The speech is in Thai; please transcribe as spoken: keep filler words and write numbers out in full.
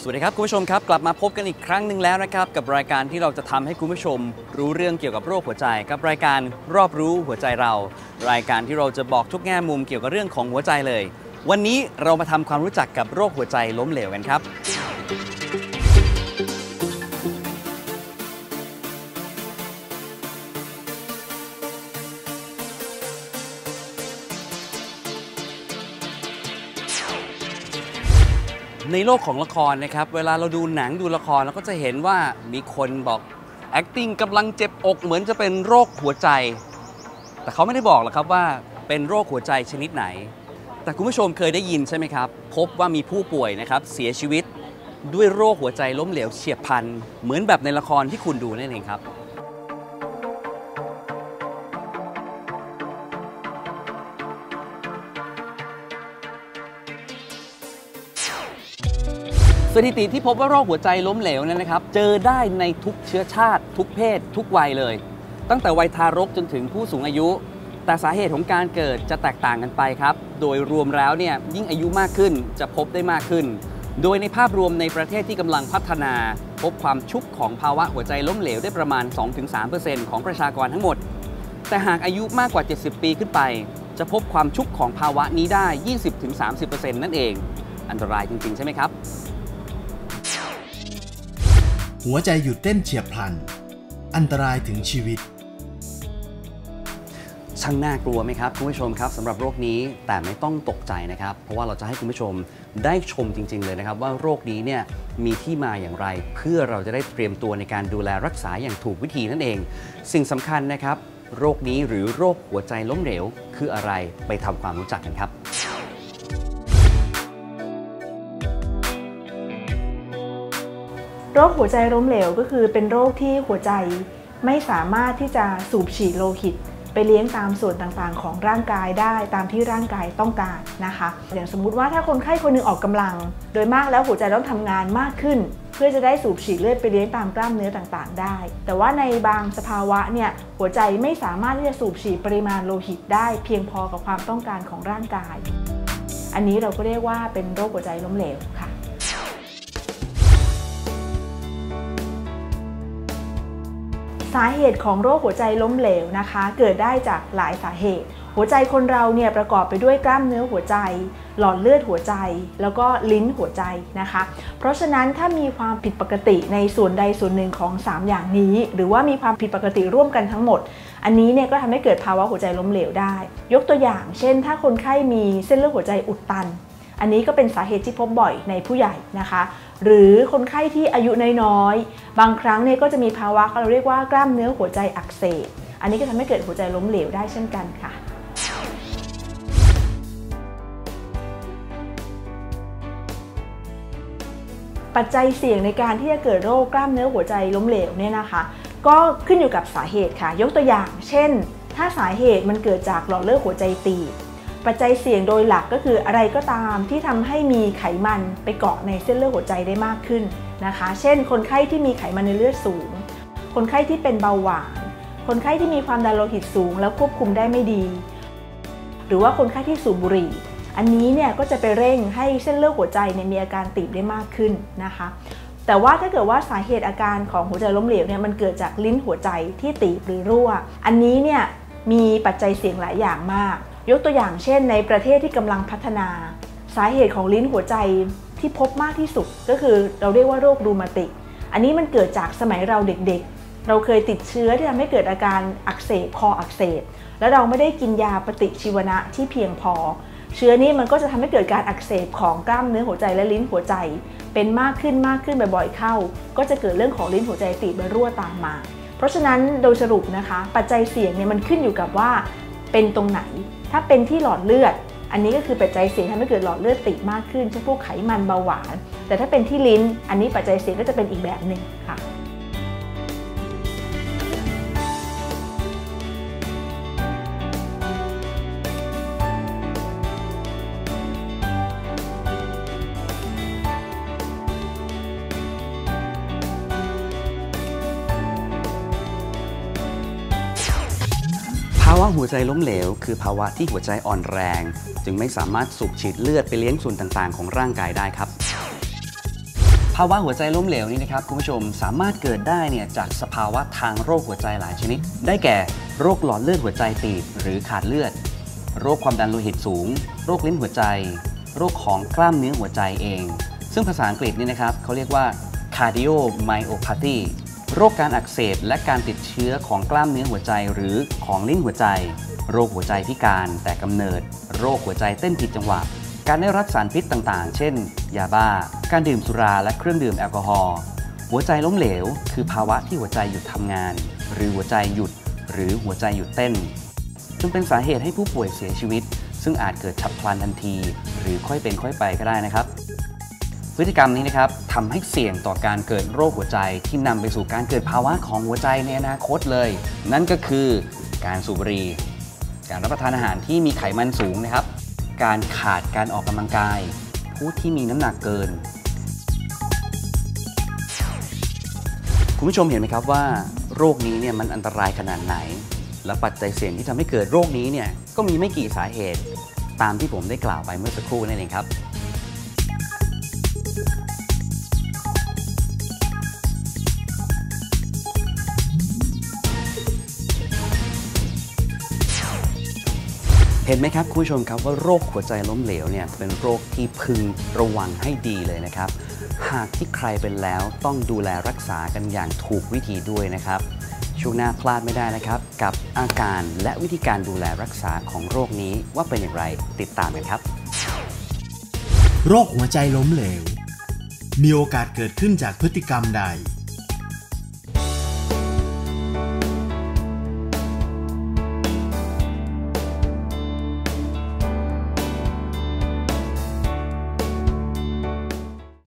สวัสดีครับคุณผู้ชมครับกลับมาพบกันอีกครั้งหนึ่งแล้วนะครับกับรายการที่เราจะทำให้คุณผู้ชมรู้เรื่องเกี่ยวกับโรคหัวใจกับรายการรอบรู้หัวใจเรารายการที่เราจะบอกทุกแง่มุมเกี่ยวกับเรื่องของหัวใจเลยวันนี้เรามาทำความรู้จักกับโรคหัวใจล้มเหลวกันครับในโลกของละครนะครับเวลาเราดูหนังดูละครเราก็จะเห็นว่ามีคนบอก acting กำลังเจ็บอกเหมือนจะเป็นโรคหัวใจแต่เขาไม่ได้บอกหรอกครับว่าเป็นโรคหัวใจชนิดไหนแต่คุณผู้ชมเคยได้ยินใช่ไหมครับพบว่ามีผู้ป่วยนะครับเสียชีวิตด้วยโรคหัวใจล้มเหลวเฉียบพลันเหมือนแบบในละครที่คุณดูนั่นเองครับสถิติที่พบว่าโรคหัวใจล้มเหลวนั้นนะครับเจอได้ในทุกเชื้อชาติทุกเพศทุกวัยเลยตั้งแต่วัยทารกจนถึงผู้สูงอายุแต่สาเหตุของการเกิดจะแตกต่างกันไปครับโดยรวมแล้วเนี่ยยิ่งอายุมากขึ้นจะพบได้มากขึ้นโดยในภาพรวมในประเทศที่กำลังพัฒนาพบความชุกของภาวะหัวใจล้มเหลวได้ประมาณ สองถึงสามเปอร์เซ็นต์ ของประชากรทั้งหมดแต่หากอายุมากกว่าเจ็ดสิบปีขึ้นไปจะพบความชุกของภาวะนี้ได้ ยี่สิบถึงสามสิบเปอร์เซ็นต์ นั่นเองอันตรายจริงๆใช่ไหมครับหัวใจหยุดเต้นเฉียบพลันอันตรายถึงชีวิตช่างน่ากลัวไหมครับคุณผู้ชมครับสำหรับโรคนี้แต่ไม่ต้องตกใจนะครับเพราะว่าเราจะให้คุณผู้ชมได้ชมจริงๆเลยนะครับว่าโรคนี้เนี่ยมีที่มาอย่างไรเพื่อเราจะได้เตรียมตัวในการดูแลรักษาอย่างถูกวิธีนั่นเองสิ่งสำคัญนะครับโรคนี้หรือโรคหัวใจล้มเหลวคืออะไรไปทำความรู้จักกันครับโรคหัวใจล้มเหลวก็คือเป็นโรคที่หัวใจไม่สามารถที่จะสูบฉีดโลหิตไปเลี้ยงตามส่วนต่างๆของร่างกายได้ตามที่ร่างกายต้องการนะคะอย่างสมมุติว่าถ้าคนไข้คนหนึ่งออกกำลังโดยมากแล้วหัวใจต้องทำงานมากขึ้นเพื่อจะได้สูบฉีดเลือดไปเลี้ยงตามกล้ามเนื้อต่างๆได้แต่ว่าในบางสภาวะเนี่ยหัวใจไม่สามารถที่จะสูบฉีดปริมาณโลหิตได้เพียงพอกับความต้องการของร่างกายอันนี้เราก็เรียกว่าเป็นโรคหัวใจล้มเหลวค่ะสาเหตุของโรคหัวใจล้มเหลวนะคะเกิดได้จากหลายสาเหตุหัวใจคนเราเนี่ยประกอบไปด้วยกล้ามเนื้อหัวใจหลอดเลือดหัวใจแล้วก็ลิ้นหัวใจนะคะเพราะฉะนั้นถ้ามีความผิดปกติในส่วนใดส่วนหนึ่งของสามอย่างนี้หรือว่ามีความผิดปกติร่วมกันทั้งหมดอันนี้เนี่ยก็ทำให้เกิดภาวะหัวใจล้มเหลวได้ยกตัวอย่างเช่นถ้าคนไข้มีเส้นเลือดหัวใจอุดตันอันนี้ก็เป็นสาเหตุที่พบบ่อยในผู้ใหญ่นะคะหรือคนไข้ที่อายุน้อยๆบางครั้งเนี่ยก็จะมีภาวะเราเรียกว่ากล้ามเนื้อหัวใจอักเสบอันนี้ก็ทำให้เกิดหัวใจล้มเหลวได้เช่นกันค่ะปัจจัยเสี่ยงในการที่จะเกิดโรคกล้ามเนื้อหัวใจล้มเหลวเนี่ยนะคะก็ขึ้นอยู่กับสาเหตุค่ะยกตัวอย่างเช่นถ้าสาเหตุมันเกิดจากหลอดเลือดหัวใจตีบปัจจัยเสี่ยงโดยหลักก็คืออะไรก็ตามที่ทำให้มีไขมันไปเกาะในเส้นเลือดหัวใจได้มากขึ้นนะคะเช่นคนไข้ที่มีไขมันในเลือดสูงคนไข้ที่เป็นเบาหวานคนไข้ที่มีความดันโลหิตสูงแล้วควบคุมได้ไม่ดีหรือว่าคนไข้ที่สูบบุหรี่อันนี้เนี่ยก็จะไปเร่งให้เส้นเลือดหัวใจเนี่ยมีอาการตีบได้มากขึ้นนะคะแต่ว่าถ้าเกิดว่าสาเหตุอาการของหัวใจล้มเหลวเนี่ยมันเกิดจากลิ้นหัวใจที่ตีบหรือรั่วอันนี้เนี่ยมีปัจจัยเสี่ยงหลายอย่างมากยกตัวอย่างเช่นในประเทศที่กำลังพัฒนาสาเหตุของลิ้นหัวใจที่พบมากที่สุดก็คือเราเรียกว่าโรครูมาติกอันนี้มันเกิดจากสมัยเราเด็กๆเราเคยติดเชื้อที่ทำให้เกิดอาการอักเสบคออักเสบแล้วเราไม่ได้กินยาปฏิชีวนะที่เพียงพอเชื้อนี้มันก็จะทำให้เกิดการอักเสบของกล้ามเนื้อหัวใจและลิ้นหัวใจเป็นมากขึ้นมากขึ้นบ่อยๆเข้าก็จะเกิดเรื่องของลิ้นหัวใจตีบและรั่วตามมาเพราะฉะนั้นโดยสรุปนะคะปัจจัยเสี่ยงเนี่ยมันขึ้นอยู่กับว่าเป็นตรงไหนถ้าเป็นที่หลอดเลือดอันนี้ก็คือปัจจัยเสี่ยงทำให้เกิดหลอดเลือดตีบมากขึ้นเช่นพวกไขมันเบาหวานแต่ถ้าเป็นที่ลิ้นอันนี้ปัจจัยเสี่ยงก็จะเป็นอีกแบบหนึ่งค่ะภาวะหัวใจล้มเหลวคือภาวะที่หัวใจอ่อนแรงจึงไม่สามารถสูบฉีดเลือดไปเลี้ยงส่วนต่างๆของร่างกายได้ครับภาวะหัวใจล้มเหลวนี้นะครับคุณผู้ชมสามารถเกิดได้เนี่ยจากสภาวะทางโรคหัวใจหลายชนิดได้แก่โรคหลอดเลือดหัวใจตีบหรือขาดเลือดโรคความดันโลหิตสูงโรคลิ้นหัวใจโรคของกล้ามเนื้อหัวใจเองซึ่งภาษาอังกฤษนี่นะครับเขาเรียกว่า cardiomyopathy โรคการอักเสบและการติดเชื้อของกล้ามเนื้อหัวใจหรือของลิ้นหัวใจโรคหัวใจพิการแต่กำเนิดโรคหัวใจเต้นผิดจังหวะการได้รับสารพิษต่างๆเช่นยาบ้าการดื่มสุราและเครื่องดื่มแอลกอฮอล์หัวใจล้มเหลวคือภาวะที่หัวใจหยุดทำงานหรือหัวใจหยุดหรือหัวใจหยุดเต้นจนเป็นสาเหตุให้ผู้ป่วยเสียชีวิตซึ่งอาจเกิดฉับพลันทันทีหรือค่อยเป็นค่อยไปก็ได้นะครับพฤติกรรมนี้นะครับทำให้เสี่ยงต่อการเกิดโรคหัวใจที่นำไปสู่การเกิดภาวะของหัวใจในอนาคตเลยนั่นก็คือการสูบบุหรี่การรับประทานอาหารที่มีไขมันสูงนะครับการขาดการออกกำลังกายผู้ที่มีน้ำหนักเกินคุณผู้ชมเห็นไหมครับว่าโรคนี้เนี่ยมันอันตรายขนาดไหนและปัจจัยเสี่ยงที่ทำให้เกิดโรคนี้เนี่ยก็มีไม่กี่สาเหตุตามที่ผมได้กล่าวไปเมื่อสักครู่นั่นเองครับเห็นไหมครับคุณผู้ชมครับว่าโรคหัวใจล้มเหลวเนี่ยเป็นโรคที่พึงระวังให้ดีเลยนะครับหากที่ใครเป็นแล้วต้องดูแลรักษากันอย่างถูกวิธีด้วยนะครับช่วงหน้าพลาดไม่ได้นะครับกับอาการและวิธีการดูแลรักษาของโรคนี้ว่าเป็นอย่างไรติดตามกันครับโรคหัวใจล้มเหลวมีโอกาสเกิดขึ้นจากพฤติกรรมใด